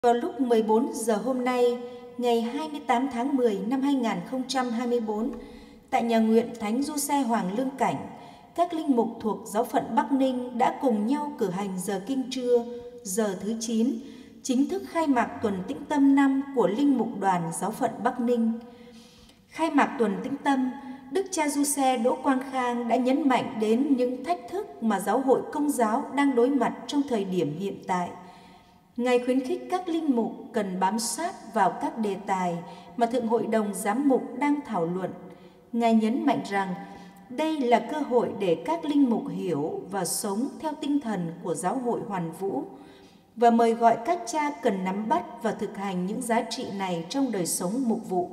Vào lúc 14 giờ hôm nay, ngày 28 tháng 10 năm 2024, tại nhà nguyện Thánh Giuse Hoàng Lương Cảnh, các linh mục thuộc giáo phận Bắc Ninh đã cùng nhau cử hành giờ kinh trưa, giờ thứ 9, chính thức khai mạc tuần tĩnh tâm năm của linh mục đoàn giáo phận Bắc Ninh. Khai mạc tuần tĩnh tâm, Đức cha Giuse Đỗ Quang Khang đã nhấn mạnh đến những thách thức mà giáo hội Công giáo đang đối mặt trong thời điểm hiện tại. Ngài khuyến khích các linh mục cần bám sát vào các đề tài mà Thượng Hội đồng Giám mục đang thảo luận. Ngài nhấn mạnh rằng đây là cơ hội để các linh mục hiểu và sống theo tinh thần của giáo hội Hoàn Vũ, và mời gọi các cha cần nắm bắt và thực hành những giá trị này trong đời sống mục vụ.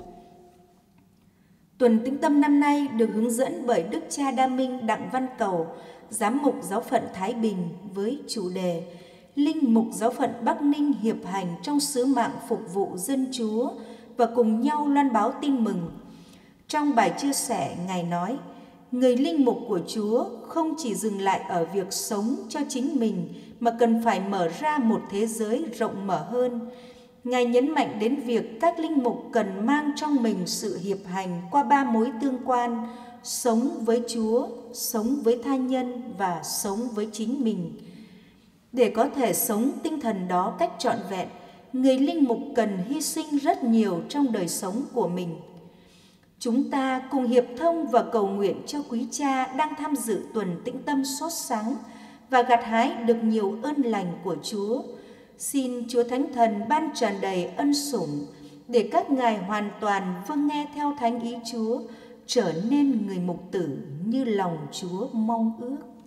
Tuần tĩnh tâm năm nay được hướng dẫn bởi Đức cha Đa Minh Đặng Văn Cầu, Giám mục giáo phận Thái Bình, với chủ đề Linh mục giáo phận Bắc Ninh hiệp hành trong sứ mạng phục vụ dân Chúa và cùng nhau loan báo tin mừng. Trong bài chia sẻ, Ngài nói, người linh mục của Chúa không chỉ dừng lại ở việc sống cho chính mình mà cần phải mở ra một thế giới rộng mở hơn. Ngài nhấn mạnh đến việc các linh mục cần mang trong mình sự hiệp hành qua 3 mối tương quan: sống với Chúa, sống với tha nhân và sống với chính mình. Để có thể sống tinh thần đó cách trọn vẹn, người linh mục cần hy sinh rất nhiều trong đời sống của mình. Chúng ta cùng hiệp thông và cầu nguyện cho quý cha đang tham dự tuần tĩnh tâm sốt sáng và gặt hái được nhiều ơn lành của Chúa. Xin Chúa Thánh Thần ban tràn đầy ân sủng để các ngài hoàn toàn vâng nghe theo thánh ý Chúa, trở nên người mục tử như lòng Chúa mong ước.